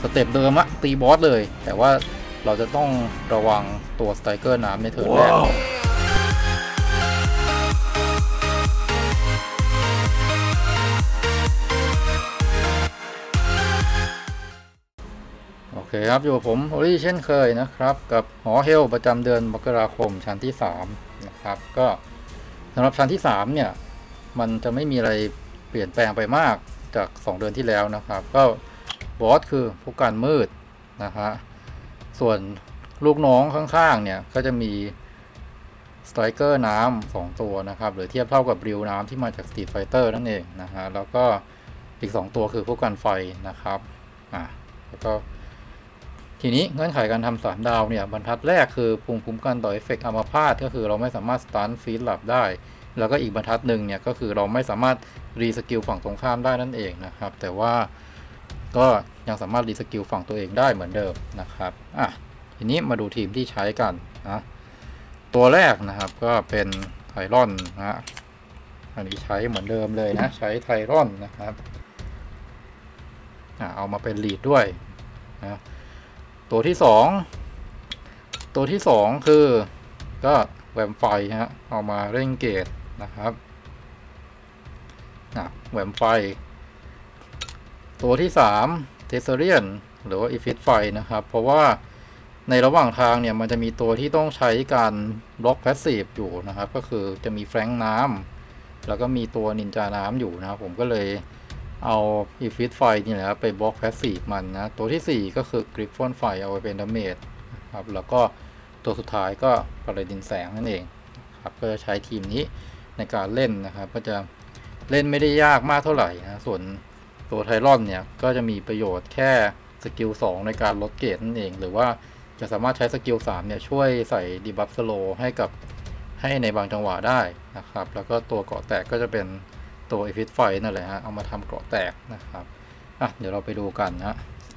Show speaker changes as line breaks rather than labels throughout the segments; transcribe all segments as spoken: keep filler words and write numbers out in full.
สเต็ปเดิมอะตีบอสเลยแต่ว่าเราจะต้องระวังตัวสไตรเกอร์น้ำในเทิร์นแรกโอเคครับอยู่กับผมโอลี่เช่นเคยนะครับกับหอเฮลประจำเดือนมกราคมชั้นที่สามนะครับก็สำหรับชั้นที่สามเนี่ยมันจะไม่มีอะไรเปลี่ยนแปลงไปมากจากสองเดือนที่แล้วนะครับก็บอสคือผู้การมืดนะฮะส่วนลูกน้องข้างๆเนี่ยก็จะมีสไตรเกอร์น้ำสองตัวนะครับหรือเทียบเท่ากับริวน้ำที่มาจาก Street Fighter นั่นเองนะฮะแล้วก็อีกสองตัวคือผู้กันไฟนะครับอ่ะแล้วก็ทีนี้เงื่อนไขการทำสามดาวเนี่ยบรรทัดแรกคือภูมิคุ้มกันต่อเอฟเฟกต์อัมพาตก็คือเราไม่สามารถสตันฟีดหลับได้แล้วก็อีกบรรทัดหนึ่งเนี่ยก็คือเราไม่สามารถรีสกิลฝั่งตรงข้ามได้นั่นเองนะครับแต่ว่าก็ยังสามารถรีสกิลฝั่งตัวเองได้เหมือนเดิมนะครับอ่ะทีนี้มาดูทีมที่ใช้กันนะตัวแรกนะครับก็เป็นไทรอนนะอันนี้ใช้เหมือนเดิมเลยนะใช้ไทรอนนะครับอ่ะเอามาเป็นลีดด้วยนะตัวที่สองตัวที่สองคือก็แวมไฟฮะเอามาเร่งเกตนะครับนะแวมไฟตัวที่สามเทเซเรียนหรือว่าอีฟิตไฟนะครับเพราะว่าในระหว่างทางเนี่ยมันจะมีตัวที่ต้องใช้การบล็อกแพสซีฟอยู่นะครับก็คือจะมีแฟรงค์น้ำแล้วก็มีตัวนินจาน้ำอยู่นะครับผมก็เลยเอาอีฟิตไฟนี่แหละไปบล็อกแพสซีฟมันนะตัวที่สี่ก็คือกริฟฟอนไฟเอาไว้เป็นดาเมจครับแล้วก็ตัวสุดท้ายก็พาราดินแสงนั่นเองครับก็จะใช้ทีมนี้ในการเล่นนะครับก็จะเล่นไม่ได้ยากมากเท่าไหร่นะส่วนตัวไทรอนเนี่ยก็จะมีประโยชน์แค่สกิลสองในการลดเกรดนั่นเองหรือว่าจะสามารถใช้สกิลสามเนี่ยช่วยใส่ดีบัฟสโลให้กับให้ในบางจังหวะได้นะครับแล้วก็ตัวเกาะแตกก็จะเป็นตัวอีฟิตไฟนั่นแหละฮะเอามาทำเกาะแตกนะครับอ่ะเดี๋ยวเราไปดูกันนะ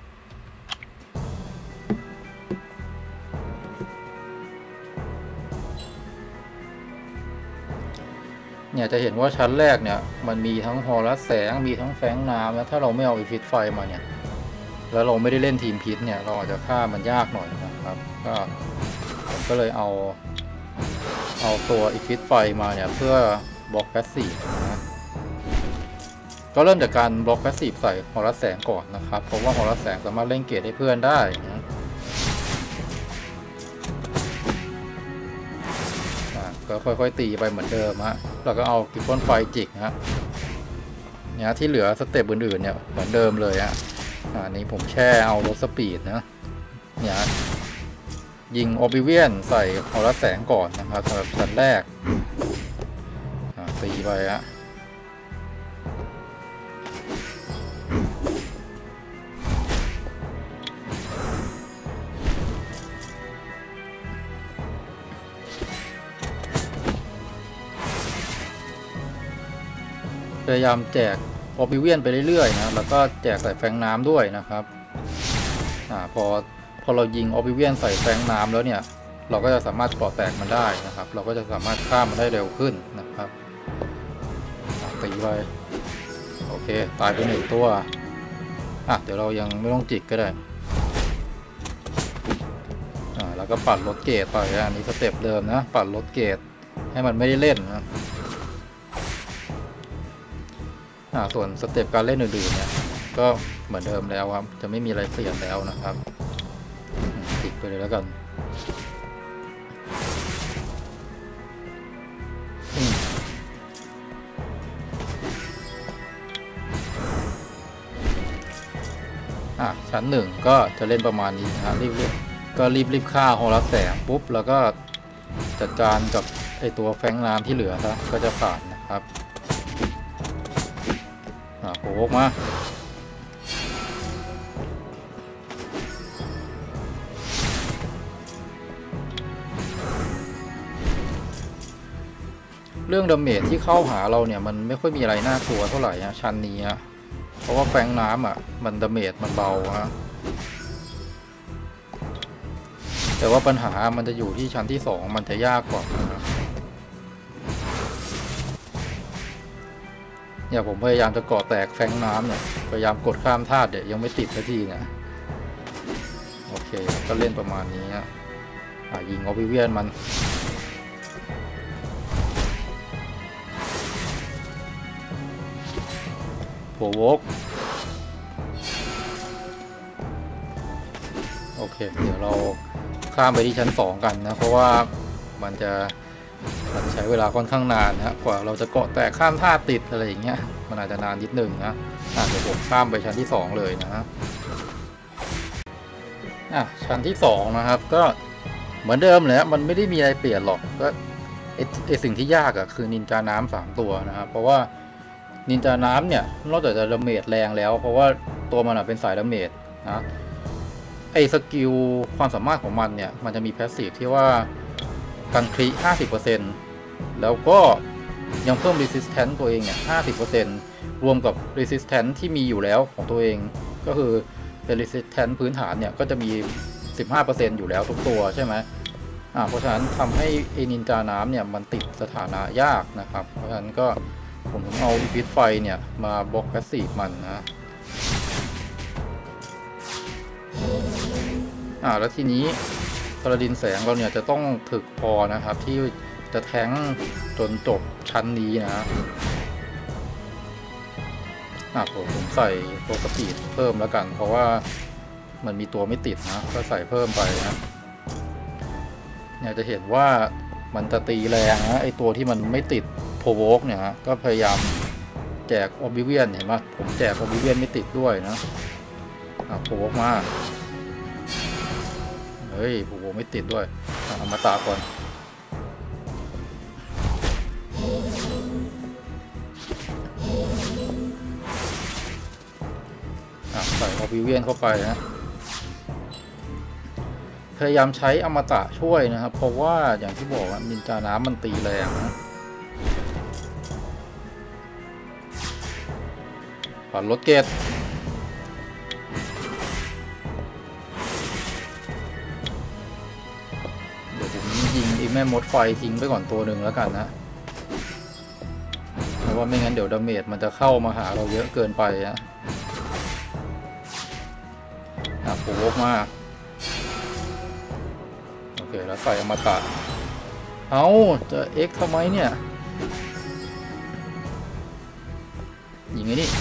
เนี่ยจะเห็นว่าชั้นแรกเนี่ยมันมีทั้งฮอลัสแสงมีทั้งแฟงน้ำแล้วถ้าเราไม่เอาอีฟิตไฟมาเนี่ยแล้วเราไม่ได้เล่นทีมพิษเนี่ยเราอาจจะฆ่ามันยากหน่อยนะครับก็ผมก็เลยเอาเอาตัวอีฟิตไฟมาเนี่ยเพื่อบล็อกแพสซีฟนะก็เริ่มจากการบล็อกแพสซีฟใส่ฮอลัสแสงก่อนนะครับเพราะว่าฮอลัสแสงสามารถเล่นเกรดให้เพื่อนได้นะก็ค่อยๆตีไปเหมือนเดิมฮะแล้วก็เอากิฟฟอนไฟจิกฮะเนี่ยที่เหลือสเต็ปอื่นๆเนี่ยเหมือนเดิมเลยฮะอันนี้ผมแช่เอาลดสปีดนะเนี่ยยิงออบิเวียนใส่ฮอลัสแสงก่อนนะครับสำหรับชั้นแรกตีไปฮะพยายามแจกออบิเวียนไปเรื่อยๆนะแล้วก็แจกใส่แฟงน้ำด้วยนะครับอ่าพอพอเรายิงออบิเวียนใส่แฟงน้ำแล้วเนี่ยเราก็จะสามารถเกาะแตกมันได้นะครับเราก็จะสามารถฆ่ามันได้เร็วขึ้นนะครับตีไปโอเคตายไปหนึ่งตัวอ่ะเดี๋ยวเรายังไม่ต้องจิกก็ได้อ่าแล้วก็ปัดลดเกรดไปอันนี้สเต็ปเดิมนะปัดลดเกรดให้มันไม่ได้เล่นนะส่วนสเต็ปการเล่นอื่นๆเนี่ยก็เหมือนเดิมแล้วครับจะไม่มีอะไรเปลี่ยนแล้วนะครับติดไปเลยแล้วกันอ่ะชั้นหนึ่งก็จะเล่นประมาณนี้นะรีบๆก็รีบๆฆ่าฮอลัสแสงปุ๊บแล้วก็จัดการกับไอตัวแฟงน้ำที่เหลือซะก็จะผ่านนะครับโผล่มาเรื่องดาเมจที่เข้าหาเราเนี่ยมันไม่ค่อยมีอะไรน่ากลัวเท่าไหร่นะชั้นนี้ฮะเพราะว่าแฟงน้ำอ่ะมันดาเมจมันเบาฮะแต่ว่าปัญหามันจะอยู่ที่ชั้นที่สองมันจะยากกว่าเนี่ยผมพยายามจะเกาะแตกแฟงน้ำเนี่ยพยายามกดข้ามธาตุเดี๋ยวยังไม่ติดสักทีเนี่ยโอเคก็เล่นประมาณนี้อ่ะยิงออบิเวียนมันโผวกโอเคเดี๋ยวเราข้ามไปที่ชั้นสองกันนะเพราะว่ามันจะมันใช้เวลาค่อนข้างนานนะกว่าเราจะเกาะแตกข้ามท่าติดอะไรอย่างเงี้ยมันอาจจะนานนิดนึงนะเดี๋ยวผมข้ามไปชั้นที่สองเลยนะฮะอ่ะชั้นที่สองนะครับก็เหมือนเดิมเลยมันไม่ได้มีอะไรเปลี่ยนหรอกก็ไอไอสิ่งที่ยากอะคือนินจาน้ำสามตัวนะครับเพราะว่านินจาน้ำเนี่ยนอกจากจะดาเมจแรงแล้วเพราะว่าตัวมันเป็นสายดาเมจนะไอสกิลความสามารถของมันเนี่ยมันจะมีแพสซีฟที่ว่ากันคริ ห้าสิบเปอร์เซ็นต์ แล้วก็ยังเพิ่ม resistance ตัวเองเนี่ย ห้าสิบเปอร์เซ็นต์ รวมกับ resistance ที่มีอยู่แล้วของตัวเองก็คือเป็น resistance พื้นฐานเนี่ยก็จะมี สิบห้าเปอร์เซ็นต์ อยู่แล้วทุกตัวใช่ไหมอ่าเพราะฉะนั้นทำให้เอนินจาน้ำเนี่ยมันติดสถานะยากนะครับเพราะฉะนั้นก็ผมถึงเอาอีพิษไฟเนี่ยมาบล็อกแพสซีฟมันนะอ่าแล้วทีนี้พาราดินแสงเราเนี่ยจะต้องถึกพอนะครับที่จะแทงจนจบชั้นนี้นะอ่าผมผมใส่ตัวสปีดเพิ่มแล้วกันเพราะว่ามันมีตัวไม่ติดนะก็ใส่เพิ่มไปนะเนี่ยจะเห็นว่ามันจะตีแรงนะไอตัวที่มันไม่ติดโพโวกเนี่ยฮะก็พยายามแจกออบิเวียนเห็นไหมผมแจกออบิเวียนไม่ติดด้วยนะอ่ะโพโวกมาเฮ้ยโพโวกไม่ติดด้วยเอามาตาก่อนใส่ออบิเวียนเข้าไปนะพยายามใช้อมตะช่วยนะครับเพราะว่าอย่างที่บอกว่านินจาน้ำมันตีแรงนะผ่านรถเกตเดี๋ยวผมยิงอีแม่มดไฟทิ้งไปก่อนตัวหนึ่งแล้วกันนะเพราะว่าไม่งั้นเดี๋ยวดาเมจมันจะเข้ามาหาเราเยอะเกินไปนะอ่ะโผล่มาโอเคแล้วใส่อมตะเอาจะเอ็กทำไมเนี่ยยิงไอ้นี่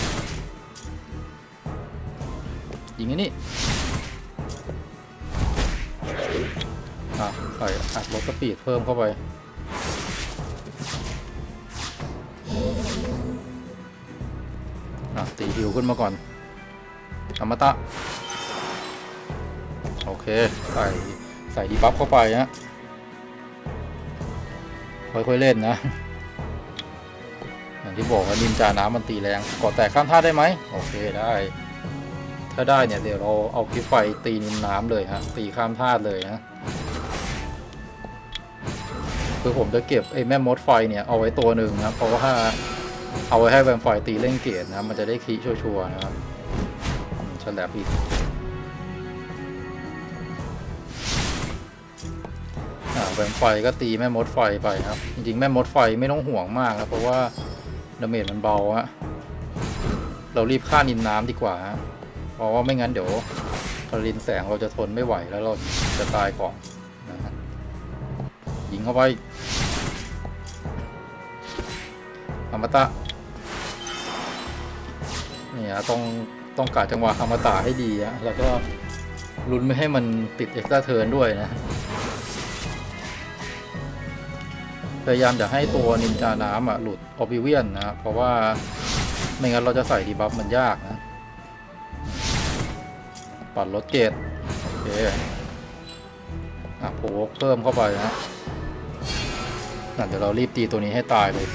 ยิงไอ้นี่อ่ะใส่อัดลดสปีดเพิ่มเข้าไปอ่ะตีฮิวขึ้นมาก่อนอมตะโอเคใส่ใส่ดีบัฟเข้าไปนะค่อยๆเล่นนะอย่างที่บอกว่านินจาน้ำมันตีแรงกดแตกข้ามท่าได้ไหมโอเคได้ถ้าได้เนี่ยเดี๋ยวเราเอาพิษไฟตีนินน้ำเลยฮะตีข้ามท่าเลยนะคือผมจะเก็บไอ้แม่มดไฟเนี่ยเอาไว้ตัวหนึ่งนะเพราะว่าเอาไว้ให้แวมไฟตีเล่นเกตนะมันจะได้คีชัวร์ๆนะครับฉลับอีกแวมไฟก็ตีแม่มดไฟไปครับจริงๆแม่มดไฟไม่ต้องห่วงมากนะเพราะว่าดาเมจมันเบาฮะเรารีบฆ่านินน้ำดีกว่าเพราะว่าไม่งั้นเดี๋ยวพาราดินแสงเราจะทนไม่ไหวแล้วเราจะตายก่อนนะฮะยิงเข้าไปอมตะเนี่ยต้องต้องกะจังหวะอมตะให้ดีอะแล้วก็ลุ้นไม่ให้มันติดเอ็กซ์ตร้าเทิร์นด้วยนะพยายามจะให้ตัวนินจาน้ำอ่ะหลุดออบิเวียนนะเพราะว่าไม่งั้นเราจะใส่ดีบัฟมันยากนะปัดรถเกตโอเคอ่ะโผล่เพิ่มเข้าไปนะเดี๋ยวเรารีบตีตัวนี้ให้ตายเลย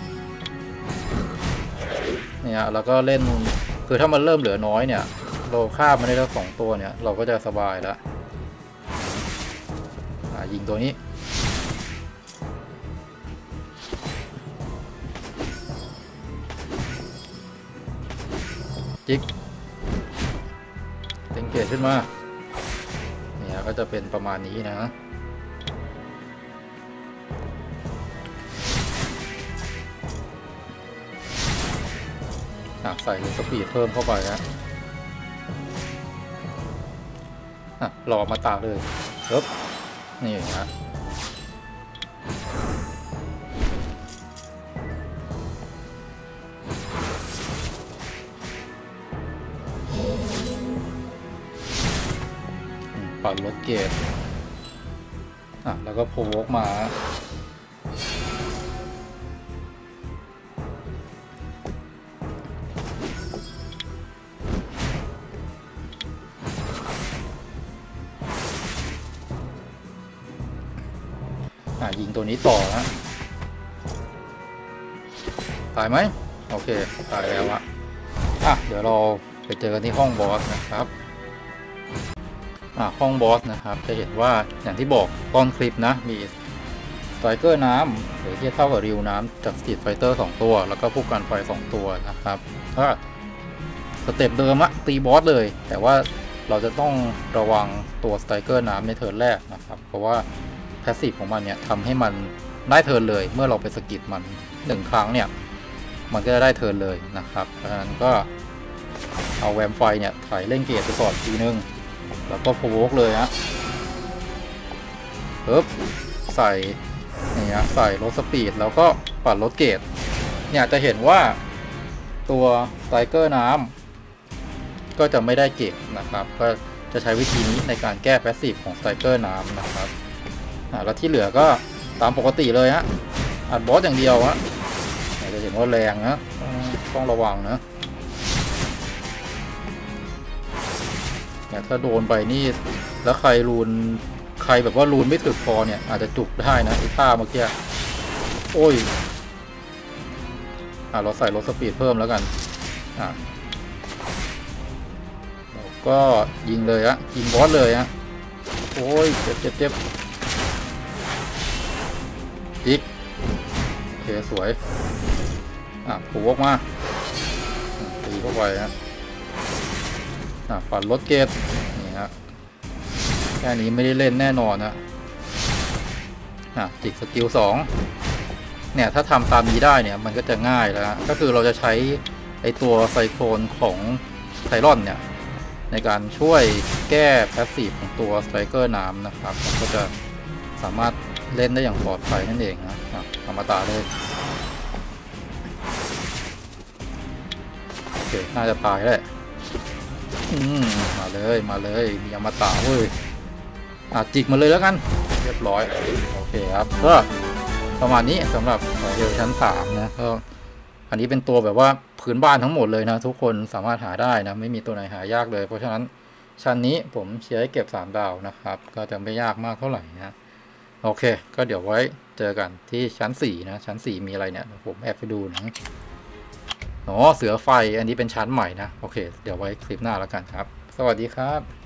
เนี่ยแล้วก็เล่นคือถ้ามันเริ่มเหลือน้อยเนี่ยเราฆ่ามันได้แล้วสองตัวเนี่ยเราก็จะสบายแล้วยิงตัวนี้จิกเต็งเกตขึ้นมาเนี่ยก็จะเป็นประมาณนี้นะใส่สปีดเพิ่มเข้าไปนะอ่ะรอมาตาเลยปึ๊บนี่นะปัดรถเกตอ่ะแล้วก็โผล่มาอ่ะยิงตัวนี้ต่อนะตายไหมโอเคตายแล้วอะอ่ะเดี๋ยวเราไปเจอกันที่ห้องบอสนะครับอ่ะห้องบอสนะครับจะเห็นว่าอย่างที่บอกตอนคลิปนะมีสไตรเกอร์น้ำหรือที่เท่ากับริวน้ำจากสตรีทไฟเตอร์สองตัวแล้วก็ผู้กันไฟสองตัวนะครับถ้าสเต็ปเดิมอะตีบอสเลยแต่ว่าเราจะต้องระวังตัวสไตรเกอร์น้ำในเทิร์นแรกนะครับเพราะว่าแพสซีฟของมันเนี่ยทำให้มันได้เทิร์นเลยเมื่อเราไปสกิดมันหนึ่งครั้งเนี่ยมันก็จะได้เทิร์นเลยนะครับเพราะฉะนั้นก็เอาแวมไฟเนี่ยถ่ายเล่นเกตไปก่อนทีนึงแล้วก็โผล่เลยฮะปึ๊บใส่นี่ฮะใส่รถสปีดแล้วก็ปัดรถเกตเนี่ยจะเห็นว่าตัวสไตรเกอร์น้ำก็จะไม่ได้เกตนะครับก็จะใช้วิธีนี้ในการแก้แพสซีฟของสไตรเกอร์น้ำนะครับอ่าแล้วที่เหลือก็ตามปกติเลยฮะอัดบอสอย่างเดียวฮะจะเห็นว่าแรงนะต้องระวังนะถ้าโดนไปนี่แล้วใครรูนใครแบบว่ารูนไม่ถึกพอเนี่ยอาจจะจุกได้นะไอ้ท่าเมื่อกี้โอ้ยอ่ะเราใส่รถสปีดเพิ่มแล้วกันอ่ะแล้วก็ยิงเลยฮะยิงบอสเลยฮะโอ้ยเจ็บเจ็บเจ็บอีกโอเคสวยอ่ะผูกมาตีเข้าไปฮะปัดรถเกตนี่ฮะแค่นี้ไม่ได้เล่นแน่นอนนะอ่ะจิกสกิลสองเนี่ยถ้าทำตามนี้ได้เนี่ยมันก็จะง่ายแล้วก็คือเราจะใช้ไอตัวไซโคลนของไทรอนเนี่ยในการช่วยแก้แพสซีฟของตัวสไตรเกอร์น้ำนะครับก็จะสามารถเล่นได้อย่างปลอดภัยนั่นเองนะธรรมดาเลยโอเคน่าจะตายแล้วอืมมาเลยมาเลยมีอมตะเว้ยอ่ะจิกมาเลยแล้วกันเรียบร้อยโอเคครับก็ประมาณนี้สำหรับเดลชั้นสามนะก็อันนี้เป็นตัวแบบว่าพื้นบ้านทั้งหมดเลยนะทุกคนสามารถหาได้นะไม่มีตัวไหนหายากเลยเพราะฉะนั้นชั้นนี้ผมเชียร์ให้เก็บสามดาวนะครับก็จะไม่ยากมากเท่าไหร่นะโอเคก็เดี๋ยวไว้เจอกันที่ชั้นสี่นะชั้นสี่มีอะไรเนี่ยผมแอบไปดูนะอ๋อเสือไฟอันนี้เป็นชั้นใหม่นะโอเคเดี๋ยวไว้คลิปหน้าแล้วกันครับสวัสดีครับ